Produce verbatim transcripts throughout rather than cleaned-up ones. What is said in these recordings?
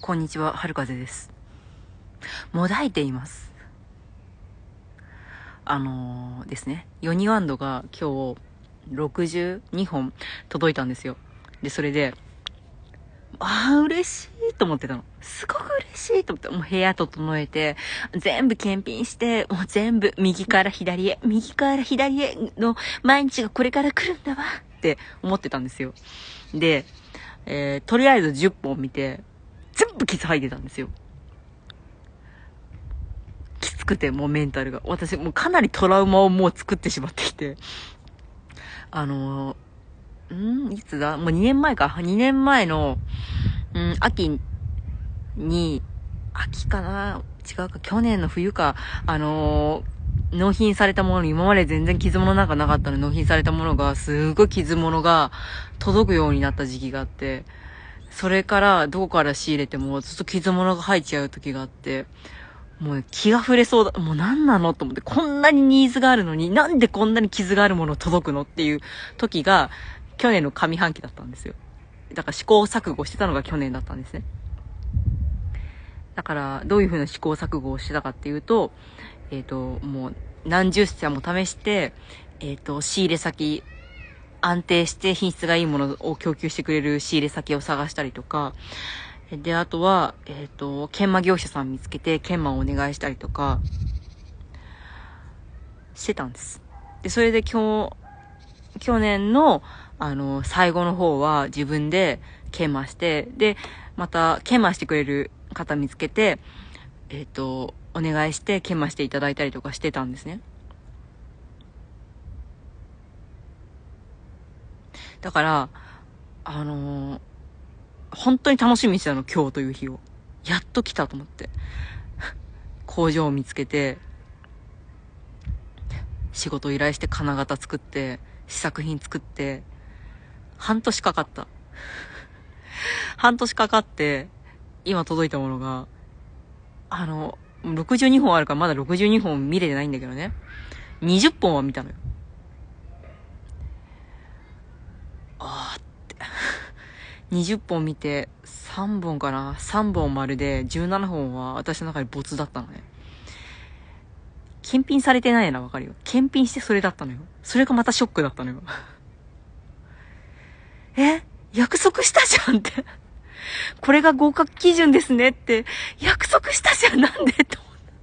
こんにちは、春風です。もだいています。あのー、ですね、ヨニワンドが今日ろくじゅうにほん届いたんですよ。で、それで、あー嬉しいと思ってたの。すごく嬉しいと思って、もう部屋整えて、全部検品して、もう全部右から左へ、右から左への毎日がこれから来るんだわって思ってたんですよ。で、えー、とりあえずじゅっぽん見て、全部傷入ってたんですよ。きつくて、もうメンタルが。私、もうかなりトラウマをもう作ってしまってきて。あのー、んいつだもうにねんまえか。にねんまえの、うん、秋に、秋かな違うか、去年の冬か。あのー、納品されたもの、今まで全然傷物なんかなかったのに納品されたものが、すごい傷物が届くようになった時期があって、それからどこから仕入れてもずっと傷物が入っちゃう時があって、もう気が触れそうだ。もう何なのと思って、こんなにニーズがあるのに、なんでこんなに傷があるもの届くのっていう時が、去年の上半期だったんですよ。だから試行錯誤してたのが去年だったんですね。だから、どういう風な試行錯誤をしてたかっていうと、えっと、もう何十社も試して、えっと、仕入れ先、安定して品質がいいものを供給してくれる仕入れ先を探したりとか、で、あとは、えっと、研磨業者さん見つけて、研磨をお願いしたりとか、してたんです。で、それで今日、去年の、あの、最後の方は自分で研磨して、で、また、研磨してくれる方見つけて、えっと、お願いして研磨していただいたりとかしてたんですね。だから、あのー、本当に楽しみにしてたの、今日という日を。やっと来たと思って。工場を見つけて、仕事を依頼して金型作って、試作品作って、半年かかった。半年かかって、今届いたものが、あの、ろくじゅうにほんあるからまだろくじゅうにほん見れてないんだけどね。にじゅっぽんは見たのよ。あーって。にじゅっぽん見て、さんぼんかな ?さん 本丸でじゅうななほんは私の中でボツだったのね。検品されてないな、わかるよ。検品してそれだったのよ。それがまたショックだったのよ。え約束したじゃんって。これが合格基準ですねって、約束したじゃん、なんでと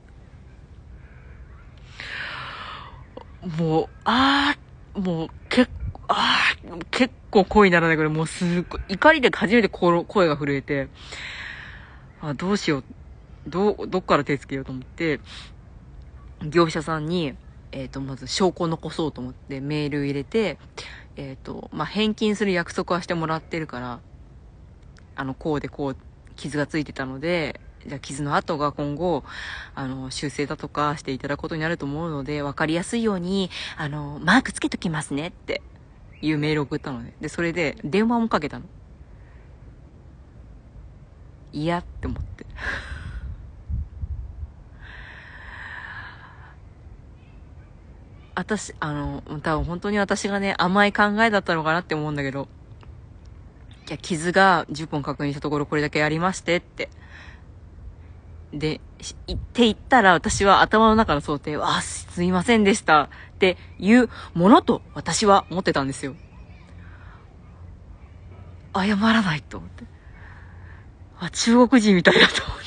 思って。もう、あー、もう、結構、あー、結構声にならないから、もうすっごい、怒りで初めて声が震えて、あ、どうしよう、どう、どっから手つけようと思って、業者さんに、えっと、まず証拠を残そうと思ってメール入れて、えっと、まあ、返金する約束はしてもらってるから、あの、こうでこう、傷がついてたので、じゃあ傷の跡が今後、あの、修正だとかしていただくことになると思うので、わかりやすいように、あの、マークつけときますねっていうメールを送ったのね。で、それで電話もかけたの。嫌って思って。私、あの、多分本当に私がね、甘い考えだったのかなって思うんだけど、いや、傷がじゅっぽん確認したところこれだけありましてって。で、言って言ったら私は頭の中の想定は、あ、すいませんでしたっていうものと私は思ってたんですよ。謝らないと思って。あ、中国人みたいだと思って。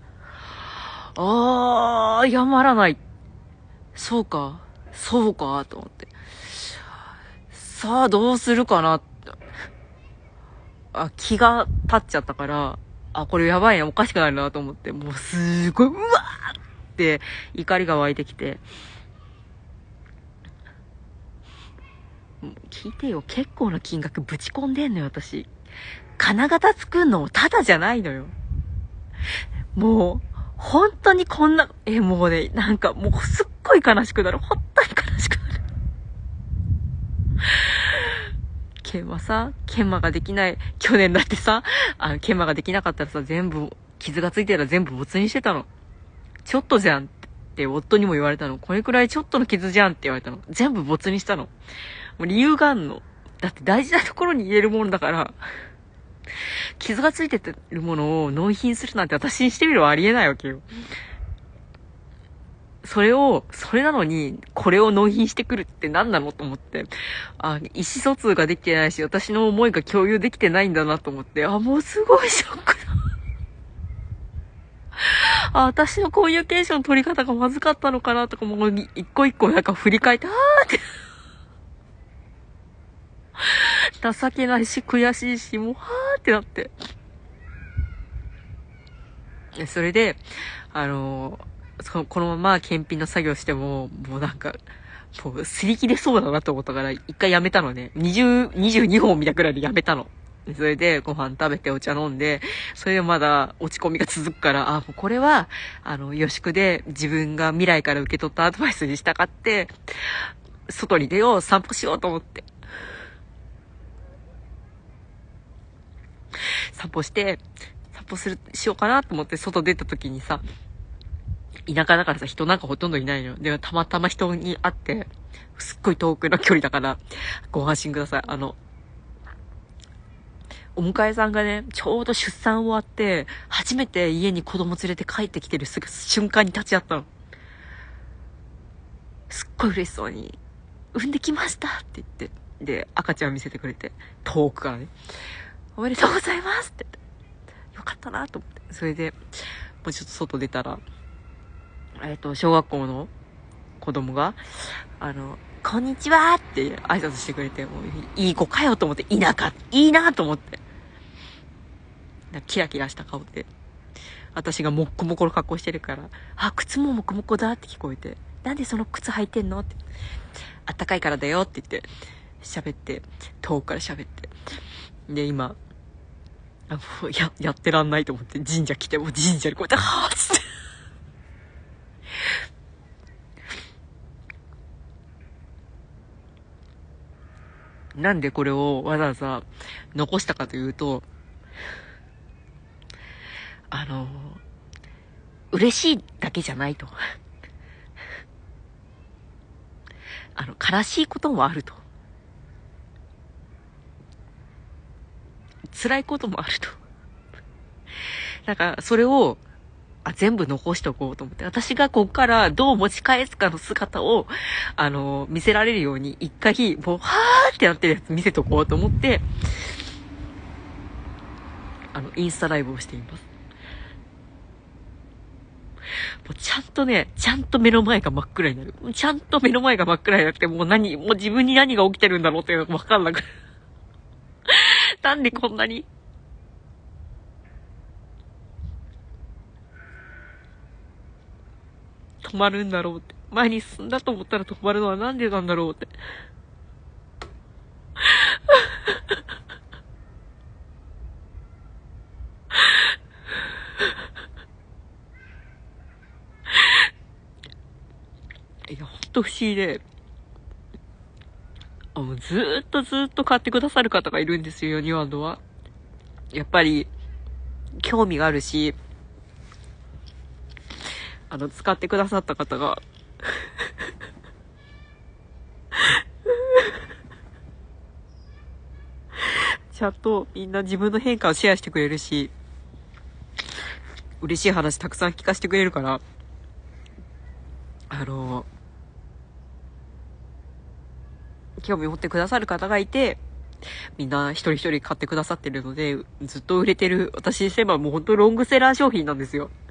あー、謝らない。そうか、そうか、と思って。さあ、どうするかなって。あ、気が立っちゃったから、あ、これやばいな、おかしくなるなと思って、もうすーごい、うわーって怒りが湧いてきて、聞いてよ、結構な金額ぶち込んでんのよ、私。金型作んのもただじゃないのよ。もう、本当にこんな、え、もうね、なんかもうすっごい悲しくなる。本当に悲しくなる。研磨さ、研磨ができない、去年だってさ、あの、研磨ができなかったらさ、全部、傷がついてたら全部没にしてたの。ちょっとじゃんって夫にも言われたの。これくらいちょっとの傷じゃんって言われたの。全部没にしたの。もう理由があんの。だって大事なところに入れるものだから。 傷がついてるものを納品するなんて私にしてみればありえないわけよ。それを、それなのに、これを納品してくるって何なのと思って、あ、意思疎通ができてないし、私の思いが共有できてないんだなと思って、あ、もうすごいショックだ。あ、私のコミュニケーション取り方がまずかったのかなとか、もう一個一個なんか振り返って、あーって。情けないし、悔しいし、もう、はーってなって。それで、あのー、このまま検品の作業しても、もうなんか、もう擦り切れそうだなと思ったから、一回やめたのね。にじゅう、にじゅうにほん見たくらいでやめたの。それでご飯食べてお茶飲んで、それでまだ落ち込みが続くから、あ、もうこれは、あの、予宿で自分が未来から受け取ったアドバイスに従って、外に出よう、散歩しようと思って。散歩して、散歩する、しようかなと思って外出た時にさ、田舎だからさ、人なんかほとんどいないの。で、たまたま人に会って、すっごい遠くの距離だから、ご安心ください。あの、お迎えさんがね、ちょうど出産終わって、初めて家に子供連れて帰ってきてるすぐ瞬間に立ち会ったの。すっごい嬉しそうに、産んできましたって言って、で、赤ちゃん見せてくれて、遠くからね、おめでとうございますって言って、よかったなと思って。それで、もうちょっと外出たら、えっと、小学校の子供が、あの、こんにちはって挨拶してくれて、もういい子かよと思って、田舎、いいなと思って。キラキラした顔で。私がもっこもこの格好してるから、あ、靴ももこもこだって聞こえて、なんでその靴履いてんのって。あったかいからだよって言って、喋って、遠くから喋って。で、今、あ、もうや、やってらんないと思って神社来て、もう神社にこうやって、はぁっつって。なんでこれをわざわざ残したかというと、あの、嬉しいだけじゃないと。あの、悲しいこともあると。辛いこともあると。だから、それを、あ、全部残しておこうと思って。私がこっからどう持ち返すかの姿を、あの、見せられるように、一回、もう、はーってなってるやつ見せとこうと思って、あの、インスタライブをしています。もうちゃんとね、ちゃんと目の前が真っ暗になる。ちゃんと目の前が真っ暗になって、もう何、もう自分に何が起きてるんだろうっていうのがわかんなくなんでこんなに止まるんだろうって。前に進んだと思ったら止まるのはなんでなんだろうって。いや、ほんと不思議で。あ、もうずーっとずーっと買ってくださる方がいるんですよ、ヨニワンドは。やっぱり、興味があるし、あの、使ってくださった方が、ちゃんとみんな自分の変化をシェアしてくれるし、嬉しい話たくさん聞かせてくれるから、あの、興味を持ってくださる方がいて、みんな一人一人買ってくださってるので、ずっと売れてる、私にすればもう本当ロングセラー商品なんですよ。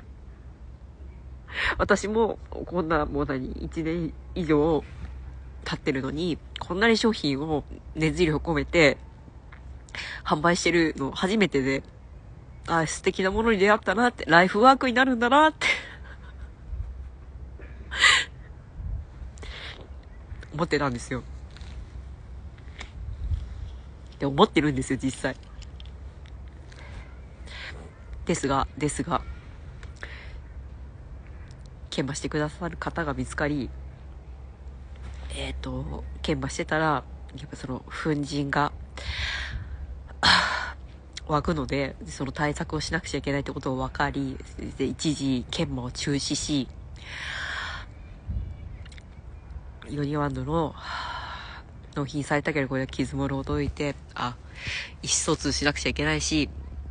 私もこんなもう何、いちねん以上経ってるのに、こんなに商品を熱量を込めて販売してるの初めてで、あ、素敵なものに出会ったなって、ライフワークになるんだなって思ってたんですよ。って思ってるんですよ、実際。ですが、ですが、研磨してくださる方が見つかり、えっと、研磨してたら、やっぱその、粉塵が、湧くので、その対策をしなくちゃいけないってことを分かり、で一時研磨を中止し、ヨニワンドの納品されたけど、これは傷物を解いて、あ、意思疎通しなくちゃいけないし、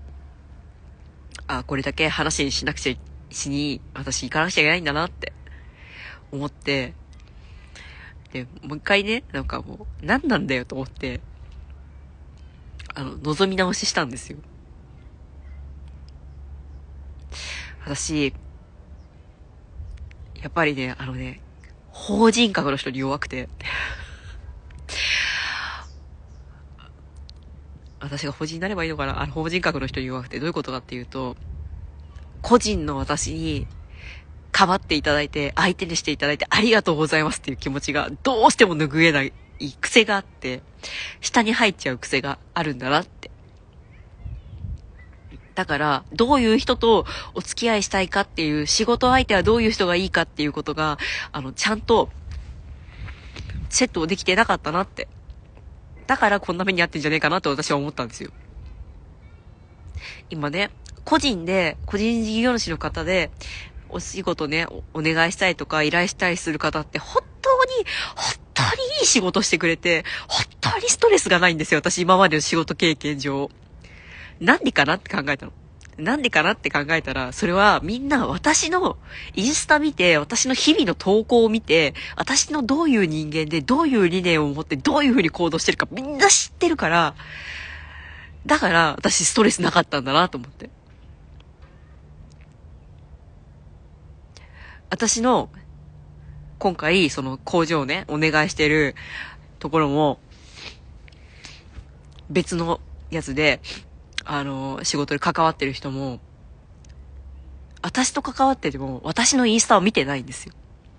あ、これだけ話にしなくちゃ、しに、私行かなくちゃいけないんだなって思って、で、もう一回ね、なんかもう、何なんだよと思って、あの、望み直ししたんですよ。私、やっぱりね、あのね、法人格の人に弱くて、私が法人になればいいのかな。あの、法人格の人に弱くて、どういうことかっていうと、個人の私に、かばっていただいて、相手にしていただいて、ありがとうございますっていう気持ちが、どうしても拭えない癖があって、下に入っちゃう癖があるんだなって。だから、どういう人とお付き合いしたいかっていう、仕事相手はどういう人がいいかっていうことが、あの、ちゃんと、セットできてなかったなって。だからこんな目に遭ってんじゃねえかなと私は思ったんですよ。今ね、個人で、個人事業主の方で、お仕事ねお、お願いしたいとか依頼したりする方って本当に、本当にいい仕事してくれて、本当にストレスがないんですよ。私今までの仕事経験上。なんでかなって考えたの。なんでかなって考えたら、それはみんな私のインスタ見て、私の日々の投稿を見て、私のどういう人間で、どういう理念を持って、どういう風に行動してるかみんな知ってるから、だから私ストレスなかったんだなと思って。私の今回その工場をね、お願いしてるところも、別のやつで、あの、仕事で関わってる人も、私と関わってても、私のインスタを見てないんですよ。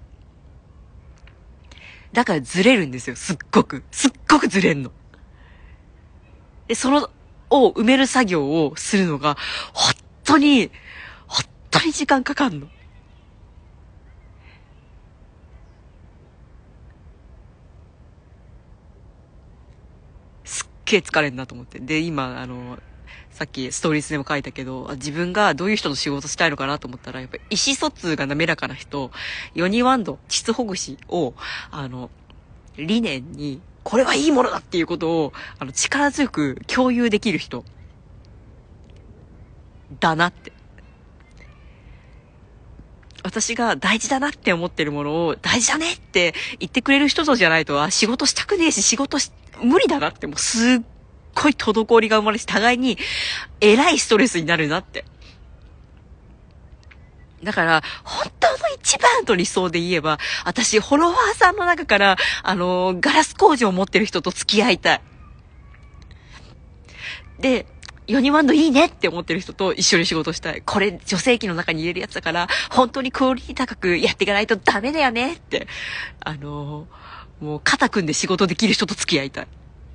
だからずれるんですよ、すっごく。すっごくずれんの。で、その、を埋める作業をするのが、本当に、本当に時間かかんの。すっげえ疲れんなと思って。で、今、あの、さっきストーリーズでも書いたけど、自分がどういう人と仕事したいのかなと思ったら、やっぱり意思疎通が滑らかな人、ヨニワンド、膣ほぐしを、あの、理念に、これはいいものだっていうことを、あの、力強く共有できる人、だなって。私が大事だなって思ってるものを、大事だねって言ってくれる人とじゃないと、あ、仕事したくねえし、仕事し、無理だなって、もうすっごい滞りが生まれて、互いに、えらいストレスになるなって。だから、本当の一番と理想で言えば、私、フォロワーさんの中から、あの、ガラス工場を持ってる人と付き合いたい。で、ヨニワンドいいねって思ってる人と一緒に仕事したい。これ、女性器の中に入れるやつだから、本当にクオリティ高くやっていかないとダメだよねって、あの、もう肩組んで仕事できる人と付き合いたい。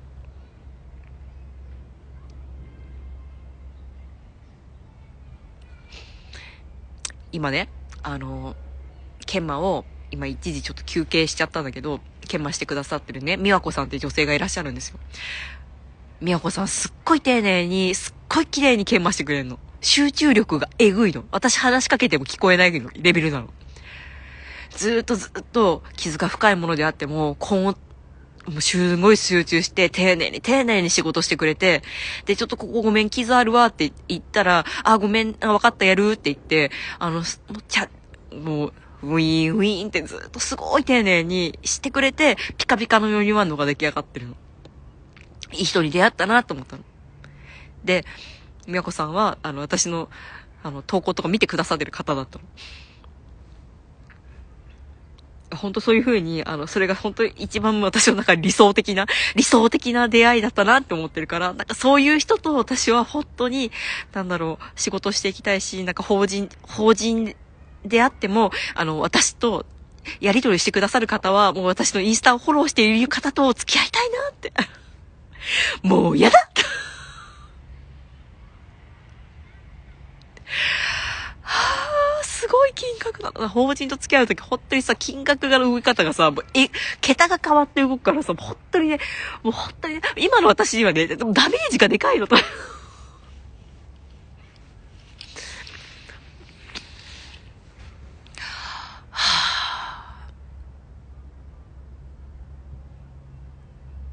今ね、あの、研磨を、今一時ちょっと休憩しちゃったんだけど、研磨してくださってるね、美和子さんって女性がいらっしゃるんですよ。美和子さんすっごい丁寧に、すっごい綺麗に研磨してくれるの。集中力がえぐいの。私話しかけても聞こえないレベルなの。ずーっとずっと傷が深いものであっても、こう、もうすごい集中して、丁寧に丁寧に仕事してくれて、で、ちょっとここごめん、傷あるわって言ったら、あ、ごめん、あ、わかった、やるって言って、あの、もう、ちゃ、もう、ウィーン、ウィーンってずっとすごい丁寧にしてくれて、ピカピカのようにワンドが出来上がってるの。いい人に出会ったなと思ったの。で、みやこさんは、あの、私の、あの、投稿とか見てくださってる方だったの。本当そういう風に、あの、それが本当に一番私の中で理想的な、理想的な出会いだったなって思ってるから、なんかそういう人と私は本当に、なんだろう、仕事していきたいし、なんか法人、法人であっても、あの、私と、やり取りしてくださる方は、もう私のインスタをフォローしている方と付き合いたいなって。もう嫌だはぁ、すごい金額だな。法人と付き合うとき、本当にさ、金額が動き方がさ、もう、え、桁が変わって動くからさ、本当にね、もう本当にね、今の私にはね、ダメージがでかいのと。はぁ。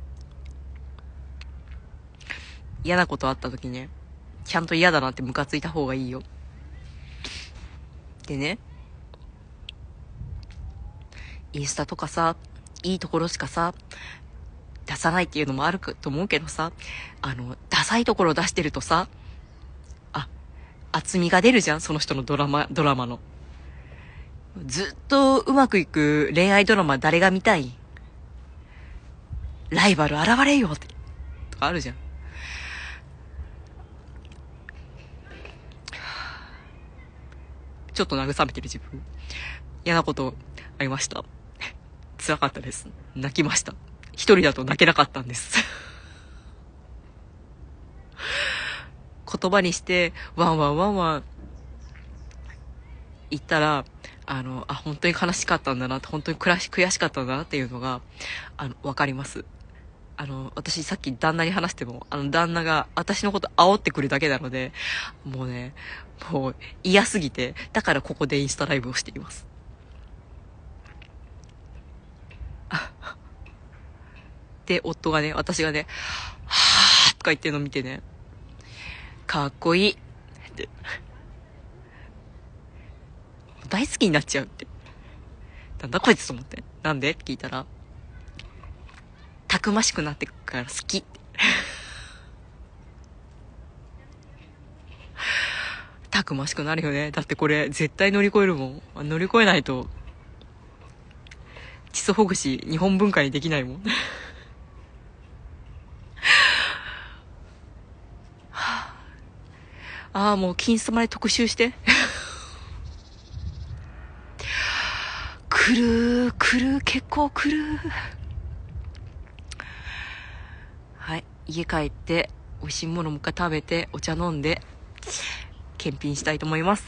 嫌なことあった時ね、ちゃんと嫌だなってムカついた方がいいよ。でね、インスタとかさ、いいところしかさ、出さないっていうのもあると思うけどさ、あの、ダサいところ出してるとさ、あ、厚みが出るじゃん、その人のドラマ、ドラマの。ずっとうまくいく恋愛ドラマ誰が見たい？ライバル現れよって、とかあるじゃん。ちょっと慰めてる自分。嫌なことありました。辛かったです。泣きました。一人だと泣けなかったんです。言葉にして、ワンワンワンワン言ったら、あの、あ、本当に悲しかったんだなって、本当に悔し悔しかったんだなっていうのが、あの、わかります。あの、私さっき旦那に話しても、あの、旦那が私のこと煽ってくるだけなので、もうね、もう嫌すぎて、だからここでインスタライブをしています。で、夫がね、私がね、はぁーとか言ってるのを見てね、かっこいいって。大好きになっちゃうって。なんだこいつと思って。なんでって聞いたら、たくましくなってくから好きって。たくましくなるよね。だってこれ絶対乗り越えるもん。乗り越えないと、基礎ほぐし日本文化にできないもん。ああ、もう金スマで特集して。来る来る結構来る。はい、家帰って美味しいものもう一回食べてお茶飲んで検品したいと思います。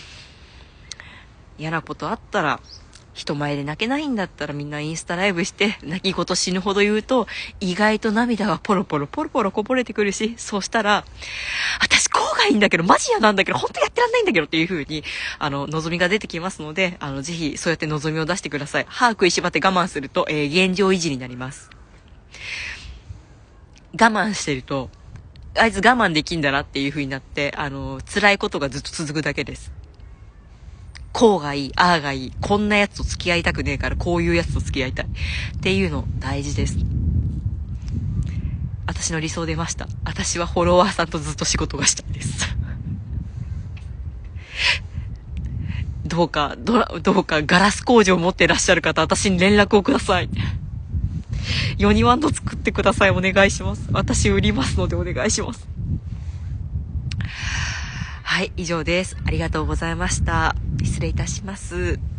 嫌なことあったら、人前で泣けないんだったらみんなインスタライブして泣き言死ぬほど言うと、意外と涙がポロポロポロポロこぼれてくるし、そうしたら私こうがいいんだけどマジ嫌なんだけど本当やってらんないんだけどっていう風にあの望みが出てきますので、あのぜひそうやって望みを出してください。歯食いしばって我慢すると、えー、現状維持になります。我慢してるとあいつ我慢できんだなっていう風になって、あの辛いことがずっと続くだけです。こうがいい、ああがいい、こんなやつと付き合いたくねえからこういうやつと付き合いたいっていうの大事です。私の理想出ました。私はフォロワーさんとずっと仕事がしたいです。どうかどどうかガラス工場を持ってらっしゃる方、私に連絡をください。ヨニワンド作ってください。お願いします。私売りますのでお願いします。はい、以上です。ありがとうございました。失礼いたします。